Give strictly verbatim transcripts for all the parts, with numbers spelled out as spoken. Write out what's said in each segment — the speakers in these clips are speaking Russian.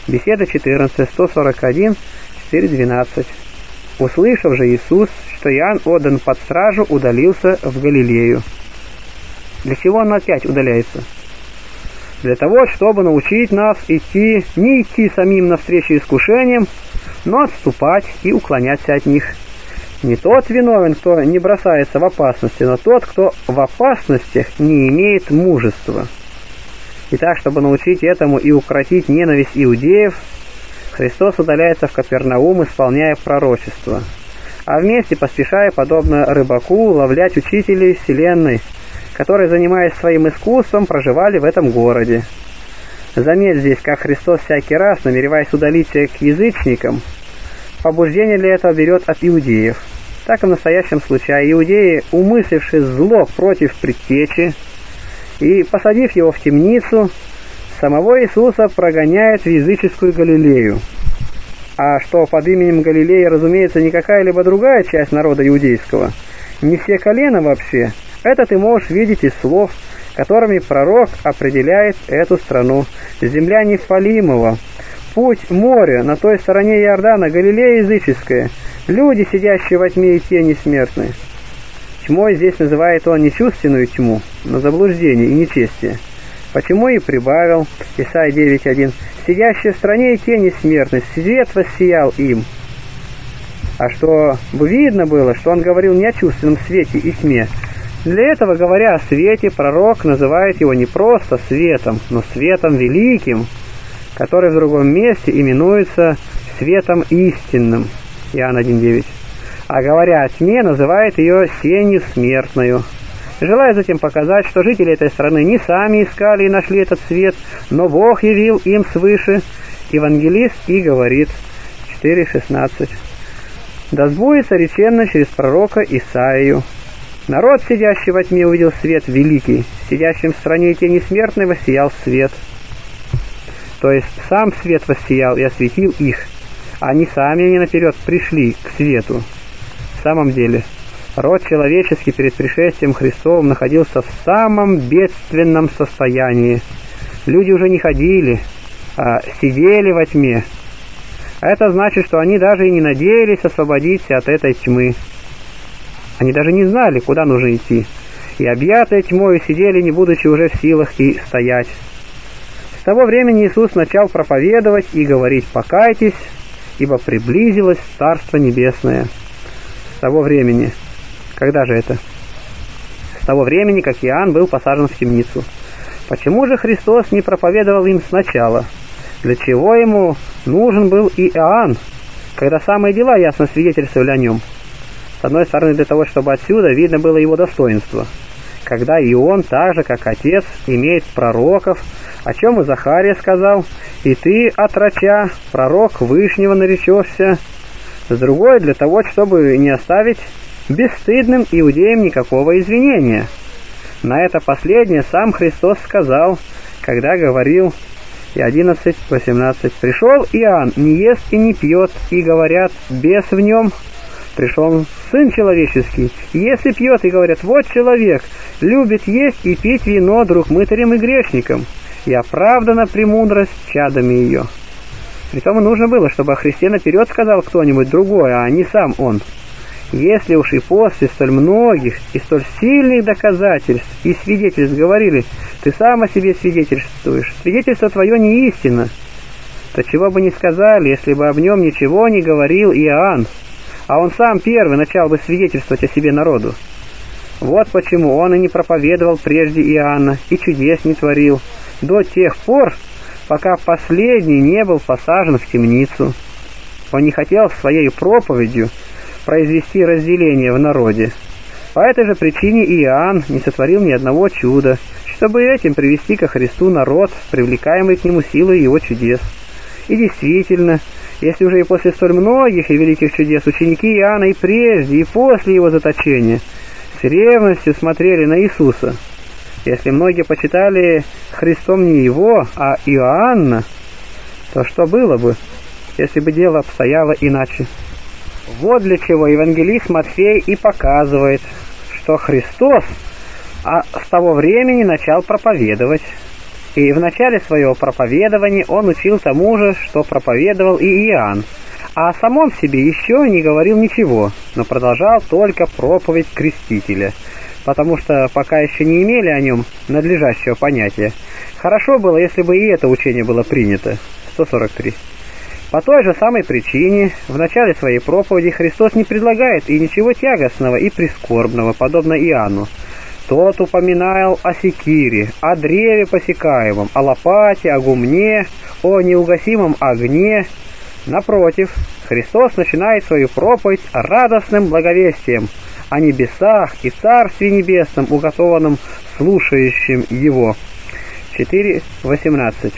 Беседа четырнадцать, сто сорок один, четыре двенадцать. Услышав же Иисус, что Иоанн отдан под стражу, удалился в Галилею. Для чего он опять удаляется? Для того, чтобы научить нас идти, не идти самим навстречу искушениям, но отступать и уклоняться от них. Не тот виновен, кто не бросается в опасности, но тот, кто в опасностях не имеет мужества. Итак, чтобы научить этому и укротить ненависть иудеев, Христос удаляется в Капернаум, исполняя пророчество, а вместе поспешая, подобно рыбаку, ловлять учителей вселенной, которые, занимаясь своим искусством, проживали в этом городе. Заметь здесь, как Христос всякий раз, намереваясь удалиться к язычникам, побуждение для этого берет от иудеев. Так и в настоящем случае иудеи, умысливши зло против предтечи и посадив его в темницу, самого Иисуса прогоняют в языческую Галилею. А что под именем Галилея, разумеется, не какая-либо другая часть народа иудейского, не все колена вообще, это ты можешь видеть из слов, которыми пророк определяет эту страну. Земля Нефалимова, путь моря на той стороне Иордана, Галилея языческая, люди, сидящие во тьме и тени смертной. Тьмой здесь называет он не чувственную тьму, но заблуждение и нечестие. Почему и прибавил, Исайя девять один, «Сидящие в стране и тени смертной, свет воссиял им». А что видно было, что он говорил не о чувственном свете и тьме. Для этого, говоря о свете, пророк называет его не просто светом, но светом великим, который в другом месте именуется светом истинным, Иоанн один девять. А говоря о тьме, называет ее сенью смертную, желая затем показать, что жители этой страны не сами искали и нашли этот свет, но Бог явил им свыше. Евангелист и говорит, четыре шестнадцать. «Да сбудется реченно через пророка Исаию. Народ, сидящий во тьме, увидел свет великий, сидящим в стране тени смертной воссиял свет». То есть сам свет воссиял и осветил их, а не сами они наперед пришли к свету. В самом деле, род человеческий перед пришествием Христовым находился в самом бедственном состоянии. Люди уже не ходили, а сидели во тьме. А это значит, что они даже и не надеялись освободиться от этой тьмы. Они даже не знали, куда нужно идти, и объятые тьмою сидели, не будучи уже в силах и стоять. С того времени Иисус начал проповедовать и говорить: «Покайтесь, ибо приблизилось Царство Небесное». С того времени. Когда же это? С того времени, как Иоанн был посажен в темницу. Почему же Христос не проповедовал им сначала? Для чего ему нужен был и Иоанн, когда самые дела ясно свидетельствовали о нем? С одной стороны, для того, чтобы отсюда видно было его достоинство, когда и он, так же, как Отец, имеет пророков, о чем и Захария сказал: «И ты, отроча, пророк Вышнего наречешься». С другой, для того, чтобы не оставить бесстыдным иудеям никакого извинения. На это последнее сам Христос сказал, когда говорил, и одиннадцать восемнадцать, «Пришел Иоанн, не ест и не пьет, и говорят, бес в нем. Пришел Сын Человеческий, ест и пьет, и говорят, вот человек, любит есть и пить вино, друг мытарям и грешникам, и оправдана премудрость чадами ее». Притом и нужно было, чтобы о Христе наперед сказал кто-нибудь другой, а не сам он. Если уж и после столь многих и столь сильных доказательств и свидетельств говорили: «Ты сам о себе свидетельствуешь, свидетельство твое не истина», то чего бы не сказали, если бы об нем ничего не говорил Иоанн, а он сам первый начал бы свидетельствовать о себе народу. Вот почему он и не проповедовал прежде Иоанна, и чудес не творил, до тех пор, пока последний не был посажен в темницу. Он не хотел своей проповедью произвести разделение в народе. По этой же причине Иоанн не сотворил ни одного чуда, чтобы этим привести ко Христу народ, привлекаемый к нему силой его чудес. И действительно, если уже и после столь многих и великих чудес ученики Иоанна и прежде, и после его заточения с ревностью смотрели на Иисуса, если многие почитали Христом не его, а Иоанна, то что было бы, если бы дело обстояло иначе? Вот для чего евангелист Матфей и показывает, что Христос а с того времени начал проповедовать. И в начале своего проповедования он учил тому же, что проповедовал и Иоанн, а о самом себе еще не говорил ничего, но продолжал только проповедь Крестителя, потому что пока еще не имели о нем надлежащего понятия. Хорошо было, если бы и это учение было принято. сто сорок три. По той же самой причине, в начале своей проповеди Христос не предлагает и ничего тягостного и прискорбного, подобно Иоанну. Тот упоминал о секире, о древе посекаемом, о лопате, о гумне, о неугасимом огне. Напротив, Христос начинает свою проповедь радостным благовестием о небесах и Царстве Небесном, уготованном слушающим Его. четыре восемнадцать.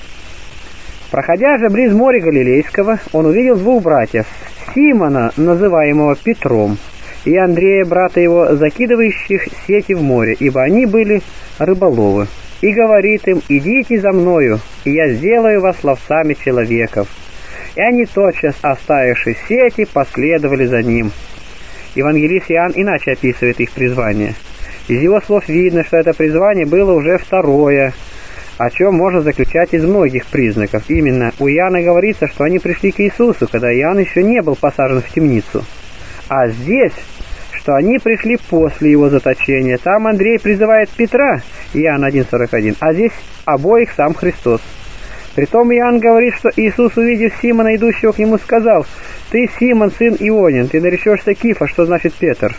Проходя же близ моря Галилейского, он увидел двух братьев, Симона, называемого Петром, и Андрея, брата его, закидывающих сети в море, ибо они были рыболовы. И говорит им: «Идите за мною, и я сделаю вас ловцами человеков». И они, тотчас оставивши сети, последовали за ним. Евангелист Иоанн иначе описывает их призвание. Из его слов видно, что это призвание было уже второе, о чем можно заключать из многих признаков. Именно у Иоанна говорится, что они пришли к Иисусу, когда Иоанн еще не был посажен в темницу. А здесь, что они пришли после его заточения. Там Андрей призывает Петра, Иоанн один сорок один, а здесь обоих сам Христос. Притом Иоанн говорит, что Иисус, увидев Симона, идущего к нему, сказал: «Ты, Симон, сын Ионин, ты наречешься Кифа», что значит Петр.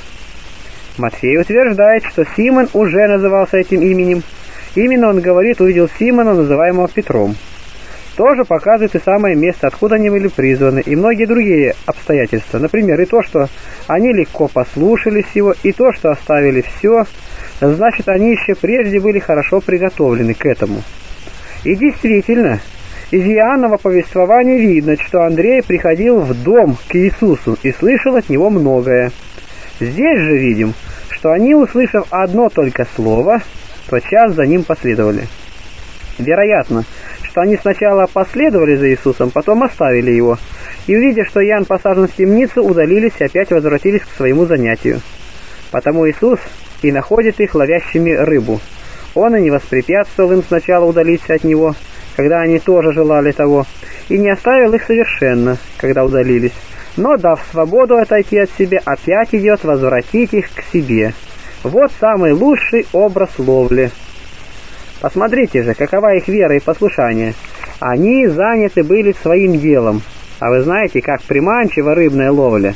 Матфей утверждает, что Симон уже назывался этим именем. Именно он говорит: увидел Симона, называемого Петром. Тоже показывает и самое место, откуда они были призваны, и многие другие обстоятельства. Например, и то, что они легко послушались его, и то, что оставили все, значит, они еще прежде были хорошо приготовлены к этому. И действительно, из Иоаннова повествования видно, что Андрей приходил в дом к Иисусу и слышал от него многое. Здесь же видим, что они, услышав одно только слово, тотчас за ним последовали. Вероятно, что они сначала последовали за Иисусом, потом оставили его, и, увидя, что Иоанн посажен в темницу, удалились и опять возвратились к своему занятию. Потому Иисус и находит их ловящими рыбу. Он и не воспрепятствовал им сначала удалиться от него, когда они тоже желали того, и не оставил их совершенно, когда удалились, но, дав свободу отойти от себя, опять идет возвратить их к себе. Вот самый лучший образ ловли. Посмотрите же, какова их вера и послушание. Они заняты были своим делом, а вы знаете, как приманчива рыбная ловля.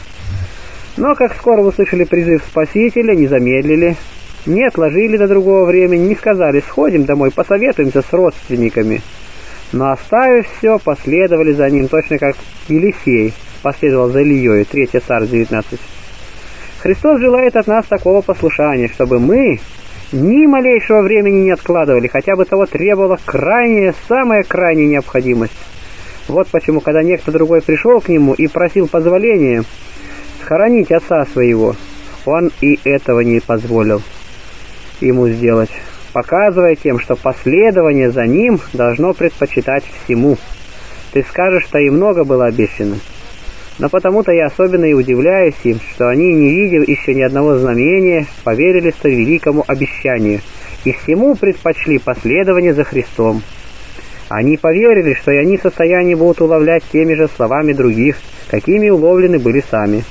Но как скоро услышали призыв Спасителя, не замедлили, не отложили до другого времени, не сказали: «Сходим домой, посоветуемся с родственниками». Но, оставив все, последовали за ним, точно как Елисей последовал за Ильей, третье Царств девятнадцать. Христос желает от нас такого послушания, чтобы мы ни малейшего времени не откладывали, хотя бы того требовала крайняя, самая крайняя необходимость. Вот почему, когда некто другой пришел к нему и просил позволения схоронить отца своего, он и этого не позволил ему сделать, показывая тем, что последование за ним должно предпочитать всему. Ты скажешь, что и много было обещано. Но потому-то я особенно и удивляюсь им, что они, не видев еще ни одного знамения, поверили столь великому обещанию и всему предпочли последование за Христом. Они поверили, что и они в состоянии будут уловлять теми же словами других, какими уловлены были сами.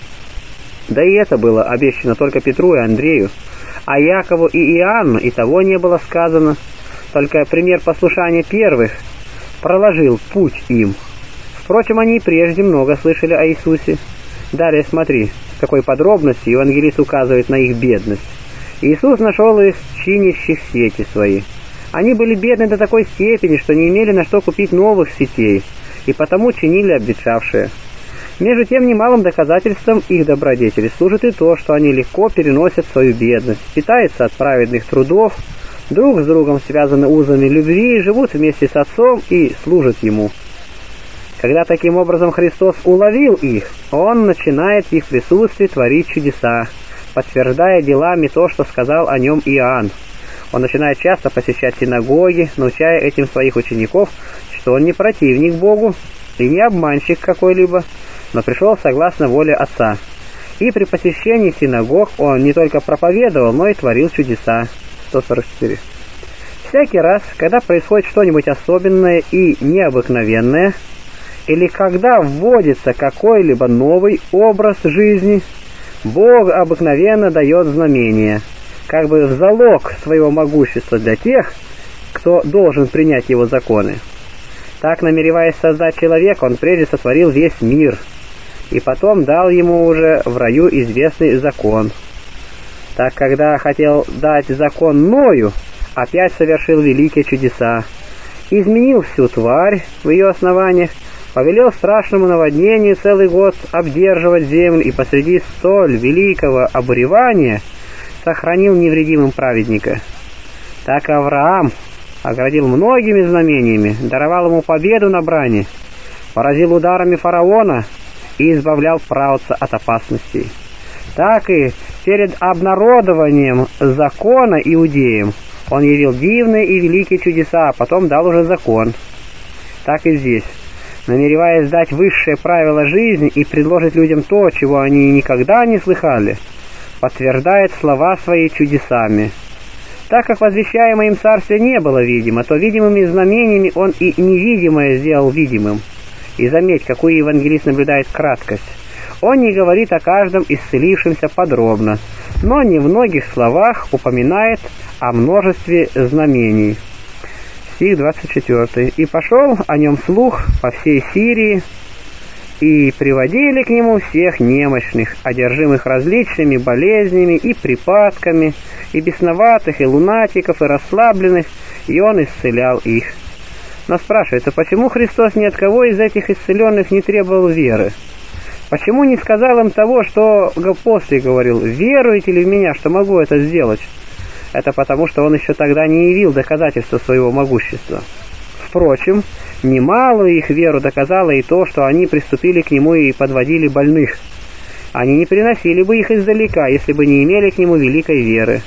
Да и это было обещано только Петру и Андрею, а Якову и Иоанну и того не было сказано. Только пример послушания первых проложил путь им. Впрочем, они и прежде много слышали о Иисусе. Далее смотри, с какой подробностью евангелист указывает на их бедность. Иисус нашел их чинящих сети свои. Они были бедны до такой степени, что не имели на что купить новых сетей, и потому чинили обветшавшие. Между тем, немалым доказательством их добродетели служит и то, что они легко переносят свою бедность, питаются от праведных трудов, друг с другом связаны узами любви, живут вместе с Отцом и служат Ему. Когда таким образом Христос уловил их, Он начинает в их присутствии творить чудеса, подтверждая делами то, что сказал о нем Иоанн. Он начинает часто посещать синагоги, научая этим своих учеников, что он не противник Богу и не обманщик какой-либо, но пришел согласно воле Отца. И при посещении синагог он не только проповедовал, но и творил чудеса. сто сорок четыре. Всякий раз, когда происходит что-нибудь особенное и необыкновенное, или когда вводится какой-либо новый образ жизни, Бог обыкновенно дает знамение, как бы в залог своего могущества для тех, кто должен принять его законы. Так, намереваясь создать человека, он прежде сотворил весь мир, и потом дал ему уже в раю известный закон. Так, когда хотел дать закон Ною, опять совершил великие чудеса, изменил всю тварь в ее основаниях, повелел страшному наводнению целый год обдерживать землю и посреди столь великого обуревания сохранил невредимым праведника. Так Авраам оградил многими знамениями, даровал ему победу на брани, поразил ударами фараона и избавлял правца от опасностей. Так и перед обнародованием закона иудеям он явил дивные и великие чудеса, а потом дал уже закон. Так и здесь, намереваясь дать высшее правило жизни и предложить людям то, чего они никогда не слыхали, подтверждает слова свои чудесами. Так как возвещаемое им царствие не было видимо, то видимыми знамениями он и невидимое сделал видимым. И заметь, какую евангелист наблюдает краткость. Он не говорит о каждом исцелившемся подробно, но не в многих словах упоминает о множестве знамений. Стих двадцать четвёртый. «И пошел о нем слух по всей Сирии, и приводили к нему всех немощных, одержимых различными болезнями и припадками, и бесноватых, и лунатиков, и расслабленных, и он исцелял их». Но спрашивается, почему Христос ни от кого из этих исцеленных не требовал веры? Почему не сказал им того, что после говорил: «Веруете ли в меня, что могу это сделать?» Это потому, что он еще тогда не явил доказательства своего могущества. Впрочем, немалую их веру доказало и то, что они приступили к нему и подводили больных. Они не приносили бы их издалека, если бы не имели к нему великой веры.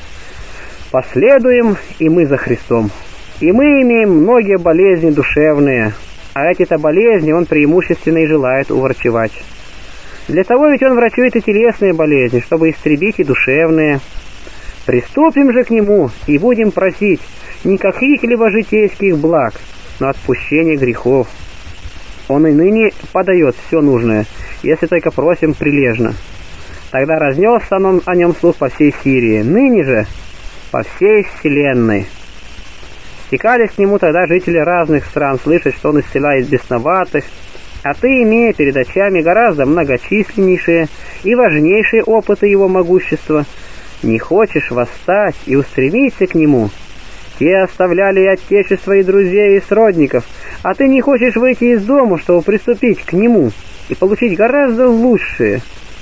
Последуем и мы за Христом. И мы имеем многие болезни душевные, а эти-то болезни он преимущественно и желает уврачевать. Для того ведь он врачует и телесные болезни, чтобы истребить и душевные. Приступим же к нему и будем просить не каких-либо житейских благ, но отпущения грехов. Он и ныне подает все нужное, если только просим прилежно. Тогда разнесся он о нем слух по всей Сирии, ныне же по всей вселенной. Стекались к нему тогда жители разных стран слышать, что он исцеляет бесноватых, а ты, имея перед очами гораздо многочисленнейшие и важнейшие опыты его могущества, не хочешь восстать и устремиться к нему. Те оставляли и отечество, и друзей, и сродников, а ты не хочешь выйти из дома, чтобы приступить к нему и получить гораздо лучшее.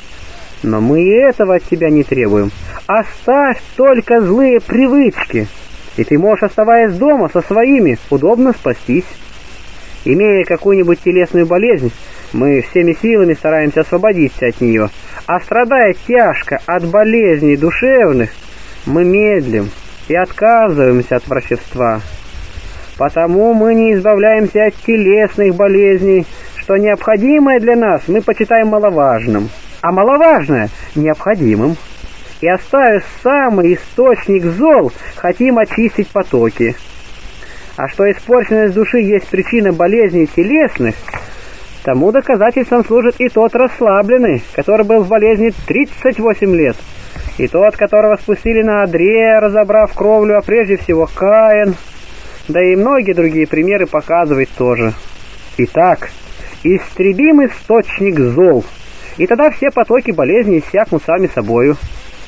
Но мы и этого от тебя не требуем. Оставь только злые привычки, и ты можешь, оставаясь дома со своими, удобно спастись. Имея какую-нибудь телесную болезнь, мы всеми силами стараемся освободиться от нее, а страдая тяжко от болезней душевных, мы медлим и отказываемся от врачевства. Потому мы не избавляемся от телесных болезней, что необходимое для нас мы почитаем маловажным, а маловажное — необходимым. И оставив самый источник зол, хотим очистить потоки. А что испорченность души есть причина болезней телесных, тому доказательством служит и тот расслабленный, который был в болезни тридцать восемь лет, и тот, которого спустили на одре, разобрав кровлю, а прежде всего Каин, да и многие другие примеры показывают тоже. Итак, истребим источник зол, и тогда все потоки болезни иссякнут сами собою.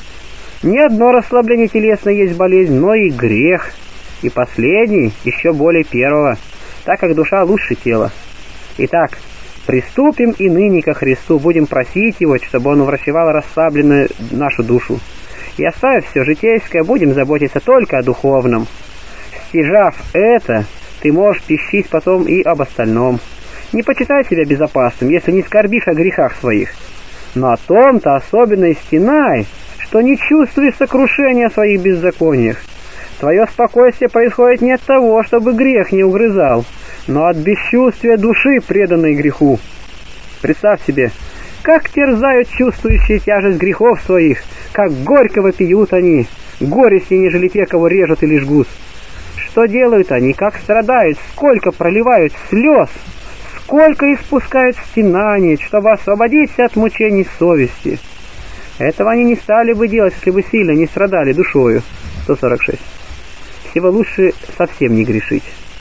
Не одно расслабление телесное есть болезнь, но и грех, и последний еще более первого, так как душа лучше тела. Итак, приступим и ныне ко Христу, будем просить Его, чтобы Он уврачевал расслабленную нашу душу. И оставив все житейское, будем заботиться только о духовном. Стяжав это, ты можешь пищить потом и об остальном. Не почитай себя безопасным, если не скорбишь о грехах своих. Но о том-то особенно и стенай, что не чувствуешь сокрушения о своих беззакониях. Твое спокойствие происходит не от того, чтобы грех не угрызал, но от бесчувствия души, преданной греху. Представь себе, как терзают чувствующие тяжесть грехов своих, как горько вопиют они, горести, нежели те, кого режут или жгут. что делают они, как страдают, сколько проливают слез, сколько испускают стенаний, чтобы освободиться от мучений совести. Этого они не стали бы делать, если бы сильно не страдали душою. сто сорок шесть. Всего лучше совсем не грешить.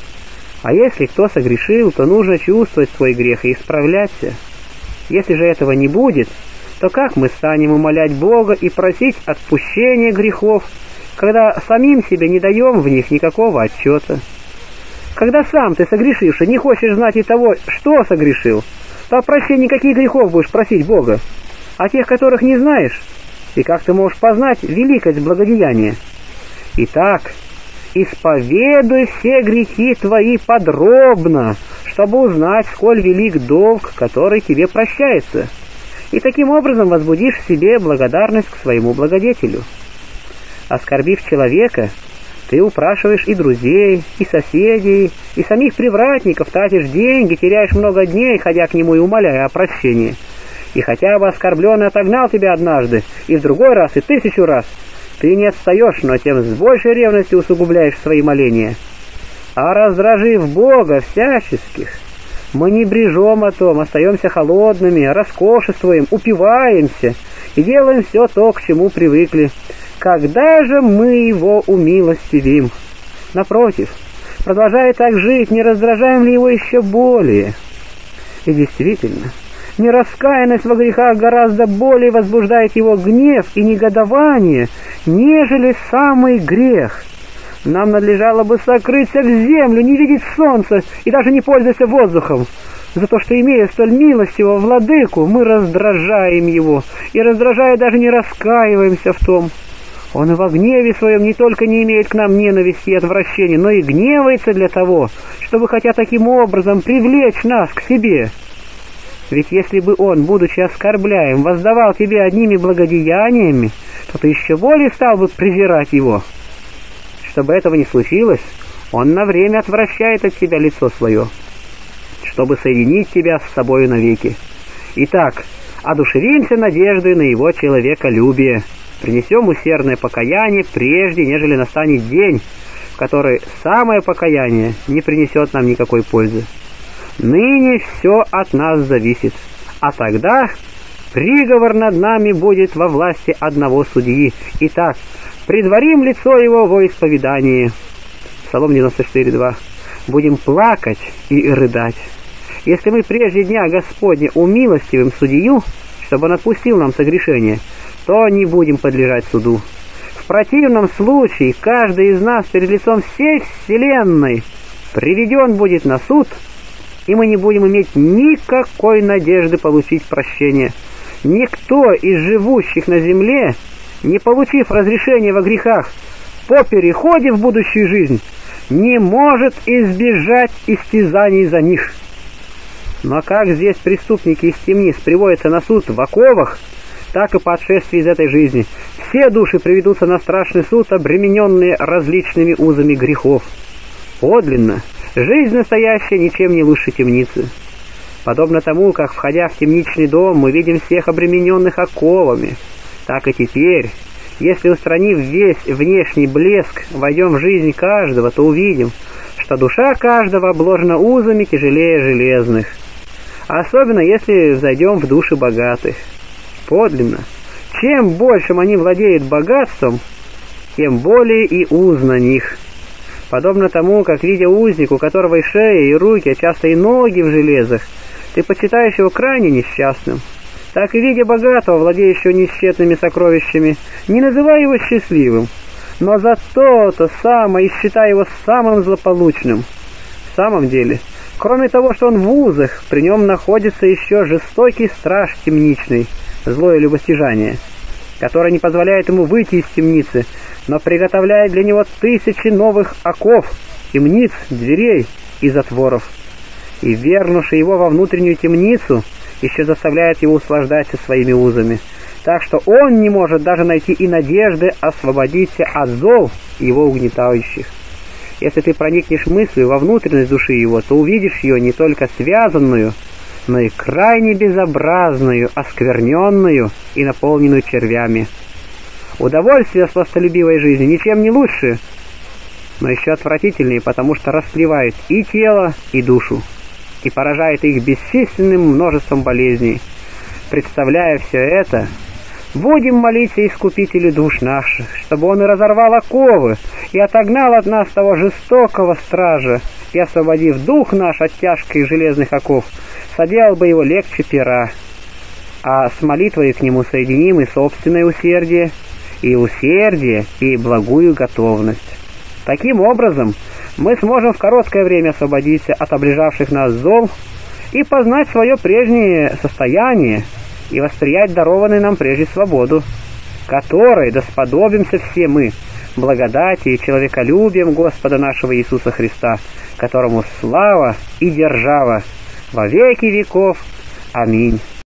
А если кто согрешил, то нужно чувствовать свой грех и исправляться. Если же этого не будет, то как мы станем умолять Бога и просить отпущения грехов, когда самим себе не даем в них никакого отчета? Когда сам ты, согрешивший, не хочешь знать и того, что согрешил, то о прощении каких грехов будешь просить Бога? А тех, которых не знаешь? И как ты можешь познать великость благодеяния? Итак, исповедуй все грехи твои подробно, чтобы узнать, сколь велик долг, который тебе прощается, и таким образом возбудишь в себе благодарность к своему благодетелю. Оскорбив человека, ты упрашиваешь и друзей, и соседей, и самих привратников, тратишь деньги, теряешь много дней, ходя к нему и умоляя о прощении. И хотя бы оскорбленный отогнал тебя однажды, и в другой раз, и тысячу раз, ты не отстаешь, но тем с большей ревностью усугубляешь свои моления. А раздражив Бога всяческих, мы не брежем о том, остаемся холодными, роскошествуем, упиваемся и делаем все то, к чему привыкли. Когда же мы его умилостивим? Напротив, продолжая так жить, не раздражаем ли его еще более? И действительно, нераскаянность во грехах гораздо более возбуждает его гнев и негодование, нежели самый грех. Нам надлежало бы сокрыться в землю, не видеть солнца и даже не пользоваться воздухом. За то, что, имея столь милостивого владыку, мы раздражаем его, и, раздражая, даже не раскаиваемся в том. Он и во гневе своем не только не имеет к нам ненависти и отвращения, но и гневается для того, чтобы, хотя таким образом, привлечь нас к себе. Ведь если бы он, будучи оскорбляем, воздавал тебе одними благодеяниями, то ты еще более стал бы презирать его. Чтобы этого не случилось, он на время отвращает от тебя лицо свое, чтобы соединить тебя с собою навеки. Итак, одушевимся надеждой на его человеколюбие, принесем усердное покаяние прежде, нежели настанет день, в который самое покаяние не принесет нам никакой пользы. Ныне все от нас зависит, а тогда приговор над нами будет во власти одного судьи. Итак, предварим лицо его во исповедании. Псалом девяносто четыре, два. Будем плакать и рыдать. Если мы прежде дня Господня умилостивим судью, чтобы он отпустил нам согрешение, то не будем подлежать суду. В противном случае каждый из нас перед лицом всей вселенной приведен будет на суд, и мы не будем иметь никакой надежды получить прощение. Никто из живущих на земле, не получив разрешения во грехах, по переходе в будущую жизнь, не может избежать истязаний за них. Но как здесь преступники из темниц приводятся на суд в оковах, так и по отшествии из этой жизни все души приведутся на страшный суд, обремененные различными узами грехов. Подлинно, жизнь настоящая ничем не лучше темницы. Подобно тому, как, входя в темничный дом, мы видим всех обремененных оковами, так и теперь, если, устранив весь внешний блеск, войдем в жизнь каждого, то увидим, что душа каждого обложена узами тяжелее железных, особенно если зайдем в души богатых. Подлинно, чем большим они владеют богатством, тем более и уз на них. Подобно тому, как, видя узника, у которого и шея, и руки, а часто и ноги в железах, ты почитаешь его крайне несчастным, так и, видя богатого, владеющего несчетными сокровищами, не называй его счастливым, но за то-то самое и считай его самым злополучным. В самом деле, кроме того, что он в узах, при нем находится еще жестокий страж темничный, злое любостяжание, которое не позволяет ему выйти из темницы, но приготовляет для него тысячи новых оков, темниц, дверей и затворов. И, вернувший его во внутреннюю темницу, еще заставляет его услаждаться своими узами, так что он не может даже найти и надежды освободиться от зол его угнетающих. Если ты проникнешь мыслью во внутренность души его, то увидишь ее не только связанную, но и крайне безобразную, оскверненную и наполненную червями. Удовольствие сластолюбивой жизни ничем не лучше, но еще отвратительнее, потому что растлевает и тело, и душу, и поражает их бесчисленным множеством болезней. Представляя все это, будем молиться Искупителю душ наших, чтобы Он и разорвал оковы, и отогнал от нас того жестокого стража, и, освободив дух наш от тяжких железных оков, соделал бы его легче пера. А с молитвой к Нему соединим и собственное усердие, и усердие, и благую готовность. Таким образом, мы сможем в короткое время освободиться от облежавших нас зол и познать свое прежнее состояние, и восприять дарованную нам прежде свободу, которой досподобимся все мы, благодати и человеколюбием Господа нашего Иисуса Христа, которому слава и держава во веки веков. Аминь.